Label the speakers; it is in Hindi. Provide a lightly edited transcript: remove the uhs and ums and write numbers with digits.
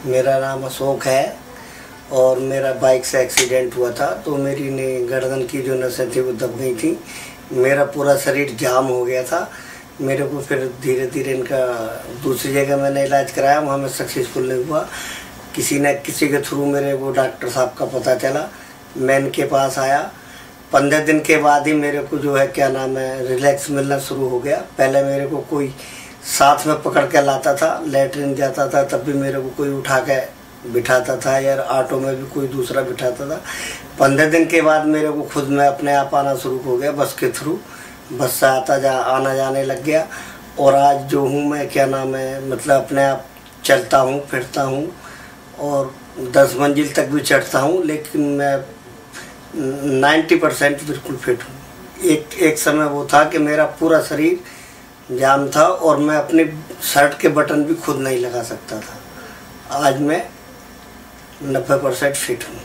Speaker 1: मेरा नाम अशोक है और मेरा बाइक से एक्सीडेंट हुआ था तो मेरी गर्दन की जो नसें थी वो दब गई थी। मेरा पूरा शरीर जाम हो गया था। मेरे को फिर धीरे धीरे इनका दूसरी जगह मैंने इलाज कराया, वहाँ मैं सक्सेसफुल नहीं हुआ। किसी के थ्रू मेरे वो डॉक्टर साहब का पता चला, मैं इनके पास आया। 15 दिन के बाद ही मेरे को जो है क्या नाम है रिलैक्स मिलना शुरू हो गया। पहले मेरे को कोई साथ में पकड़ के लाता था, लेटरिन जाता था तब भी मेरे को कोई उठा के बिठाता था, या ऑटो में भी कोई दूसरा बिठाता था। 15 दिन के बाद मेरे को खुद में अपने आप आना शुरू हो गया, बस के थ्रू। बस से आना जाने लग गया। और आज जो हूँ मैं क्या नाम है मतलब अपने आप चलता हूँ, फिरता हूँ और 10 मंजिल तक भी चढ़ता हूँ, लेकिन मैं 90% बिल्कुल फिट हूँ। एक समय वो था कि मेरा पूरा शरीर जाम था और मैं अपने शर्ट के बटन भी खुद नहीं लगा सकता था। आज मैं 90% फिट हूँ।